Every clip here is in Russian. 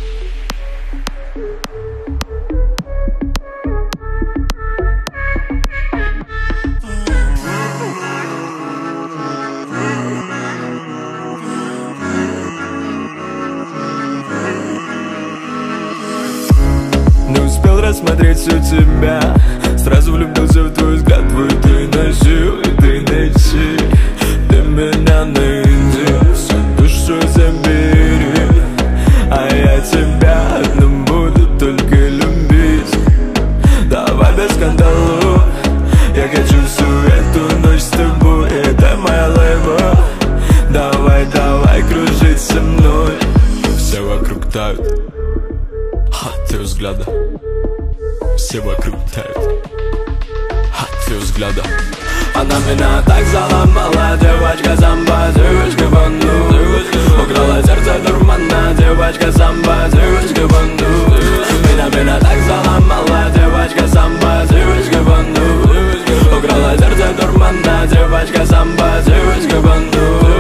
Не успел рассмотреть всю тебя, сразу влюбился в твой взгляд, твой ты носил и ты ночи. Ты меня на Индию, всю душу забери, а я тебя одну буду только любить. Давай без скандалу, я хочу всю эту ночь с тобой, это моя лайва. Давай, давай кружить со мной. Все вокруг тают от твоего взгляда, все вокруг тают от твоего взгляда. Она меня так заломала, девочка самба, девочка банду. Украла сердце дурмана, девочка самба, девочка банду. Меня так заломала, девочка самба, девочка банду. Украла сердце дурмана, девочка самба, девочка банду.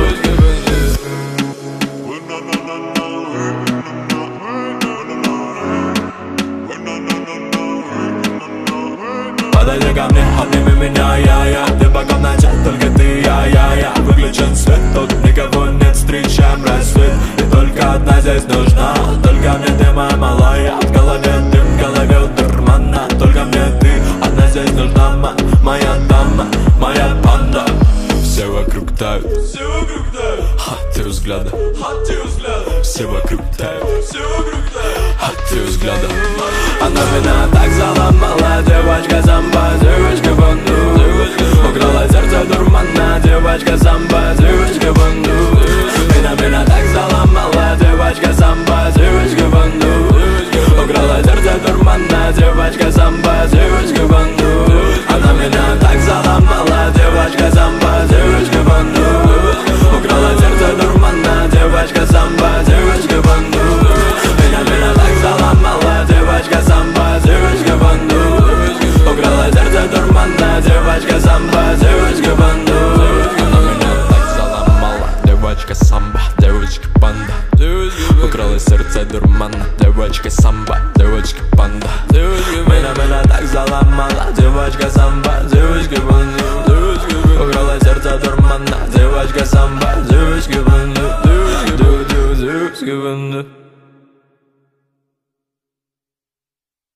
Подойди ко мне, обними меня, я. Ты по комнате, только ты, я. Выключен свет, тут никого нет, встречаем рассвет. И только одна здесь нужна, только мне ты, моя малая. В голове дым, в голове дурмана, только мне ты, одна здесь нужна, моя дама, моя панда. Все вокруг тают, от твоего взгляда, все вокруг тают, от твоего взгляда. Она меня так заломала, девочка самба, девочка банду. Украла сердце дурмана, девочка самба, девочка банду. Меня так заломала, девочка самба, девочка банду. Украла сердце дурмана, девочка самба, девочка банду. Она меня так заломала, девочка самба, девочка банду. Украла сердце дурмана, девочка самба, девочка банду. Меня так заломала, девочка самба, девочка банду. Украла сердце дурмана, девочка самба, девочка банду. Она меня так заломала, девочка самба, девочка банда. Украла сердце дурмана, девочка самба, девочка банда. Меня так заломала, девочка самба, девочка банду. Украла сердце дурмана, девочка самба, девочка банда.